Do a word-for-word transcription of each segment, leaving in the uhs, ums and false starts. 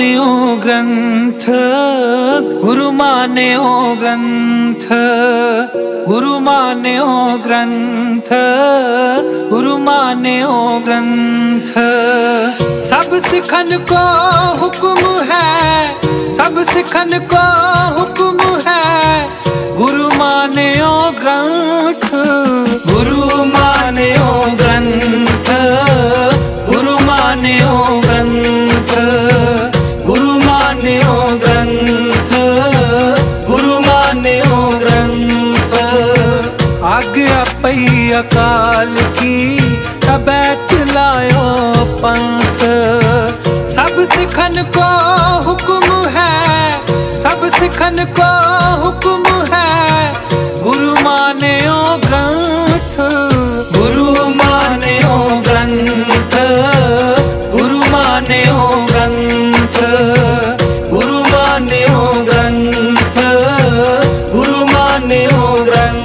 मान्यो ग्रंथ, गुरु मान्यो ग्रंथ, गुरु मान्यो ग्रंथ, गुरु मान्यो ग्रंथ। सब सिखन को हुक्म है, सब सिखन को हुक्म है, गुरु मान्यो ग्रंथ, गुरु मान्यो ग्रंथ, गुरु मान्यो ग्रंथ, गुरु मान्यो ग्रंथ, गुरु मान्यो ग्रंथ। आज्ञा पई अकाल की तबै चलायो पंथ। सब सिखन को हुक्म है, सब सिखन को हुक्म है, गुरु मान्यो ग्रंथ, गुरु मान्यो ग्रंथ, गुरु मान्यो ग्रंथ, गुरु मान्यो ग्रंथ, गुरु मान्यो ग्रंथ।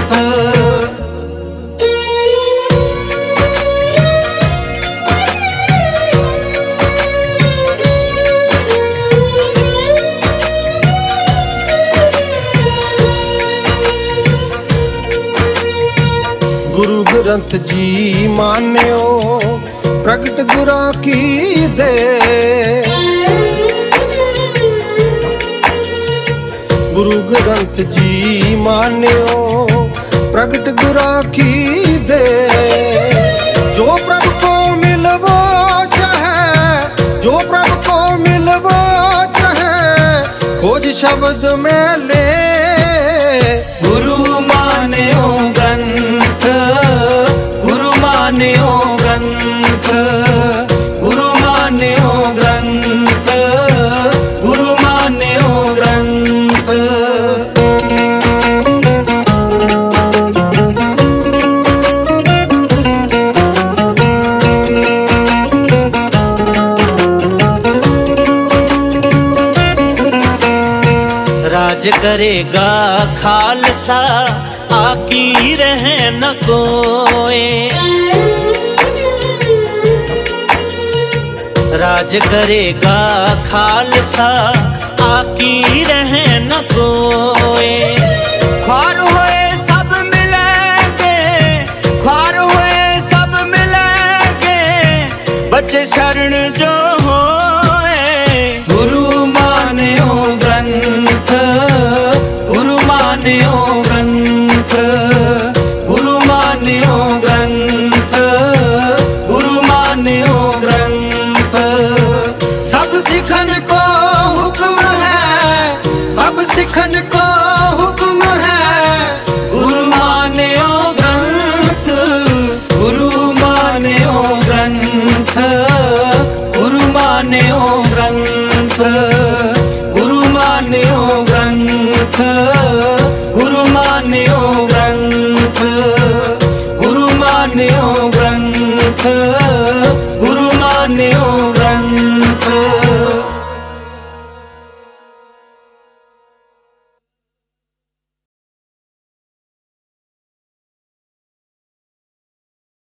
गुरु ग्रंथ जी मान्यो प्रगट गुरा की दे। गुरु ग्रंथ जी मान्यो प्रगट गुरा की दे। जो प्रभु को मिलवो चाहे, जो प्रभु को मिलवो चाहे, खोज शब्द में ले। गुरु मान्यो ग्रंथ, गुरु मान्यो ग्रंथ, गुरु मान्यो ग्रंथ, गुरु मान्यो ग्रंथ। राज करेगा खालसा, आकी रहे न कोए। राज करेगा खालसा, आकी रहे न कोए। ख्वार हुए सब मिलेंगे, ख्वार हुए सब मिलेंगे, बच्चे शरण जो होए। गुरु मान्यो ग्रंथ, गुरु मान्यो ग्रंथ, गुरु मान्यो ग्रंथ, गुरु मान्यो ग्रंथ। सब सिखन को हुक्म है, सब सिखन को हुक्म है, गुरु मान्यो ग्रंथ, गुरु मान्यो ग्रंथ, गुरु मान्यो ग्रंथ, गुरु मान्यो ग्रंथ, गुरु मान्यो